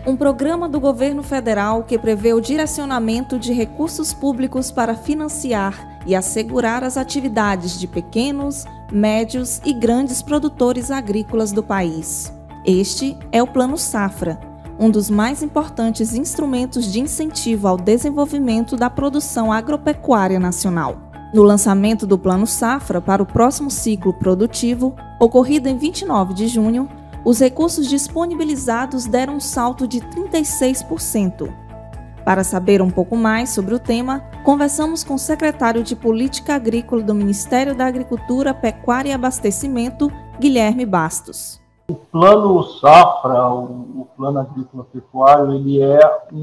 um programa do governo federal que prevê o direcionamento de recursos públicos para financiar e assegurar as atividades de pequenos, médios e grandes produtores agrícolas do país. Este é o Plano Safra, um dos mais importantes instrumentos de incentivo ao desenvolvimento da produção agropecuária nacional. No lançamento do Plano Safra para o próximo ciclo produtivo, ocorrido em 29 de junho, os recursos disponibilizados deram um salto de 36%. Para saber um pouco mais sobre o tema, conversamos com o secretário de Política Agrícola do Ministério da Agricultura, Pecuária e Abastecimento, Guilherme Bastos. O Plano Safra, o Plano Agrícola Pecuário, ele é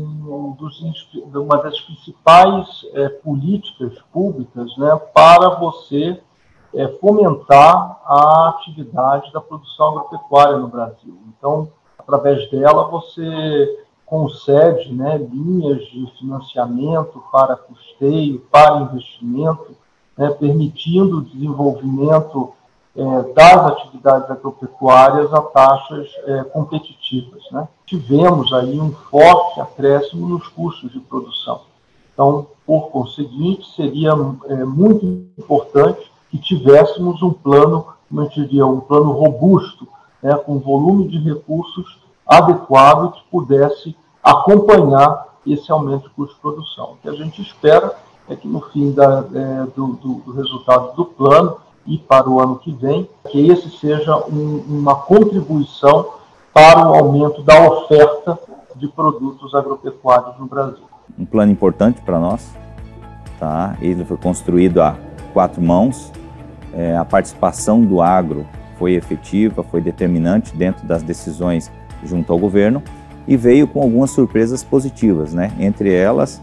uma das principais políticas públicas, né, para você fomentar a atividade da produção agropecuária no Brasil. Então, através dela, você concede, né, linhas de financiamento para custeio, para investimento, né, permitindo o desenvolvimento das atividades agropecuárias a taxas competitivas, né? Tivemos aí um forte acréscimo nos custos de produção. Então, por conseguinte, seria muito importante que tivéssemos um plano, como eu diria, um plano robusto, né, com volume de recursos adequado que pudesse acompanhar esse aumento de custo de produção. O que a gente espera é que no fim do resultado do plano e para o ano que vem, que esse seja uma contribuição para o aumento da oferta de produtos agropecuários no Brasil. Um plano importante para nós, tá? Ele foi construído a 4 mãos, a participação do agro foi efetiva, foi determinante dentro das decisões junto ao governo e veio com algumas surpresas positivas, né? Entre elas,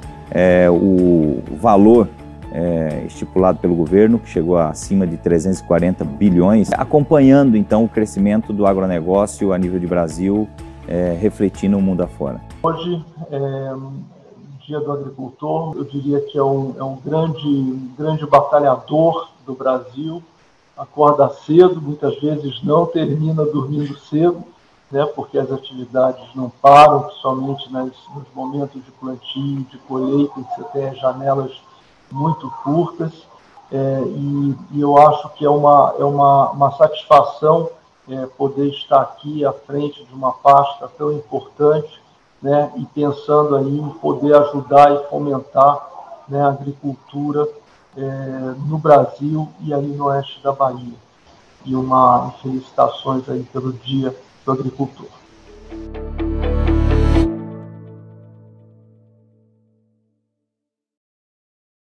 o valor estipulado pelo governo, que chegou a acima de 340 bilhões, acompanhando então o crescimento do agronegócio a nível de Brasil, refletindo o mundo afora. Hoje, Dia do Agricultor, eu diria que é um grande batalhador do Brasil, acorda cedo, muitas vezes não termina dormindo cedo, né, porque as atividades não param, principalmente nos momentos de plantio, de colheita, em que você tem janelas muito curtas, e eu acho que é uma satisfação poder estar aqui à frente de uma pasta tão importante, né, e pensando aí em poder ajudar e fomentar, né, a agricultura no Brasil e aí no oeste da Bahia. E felicitações aí pelo Dia do Agricultor.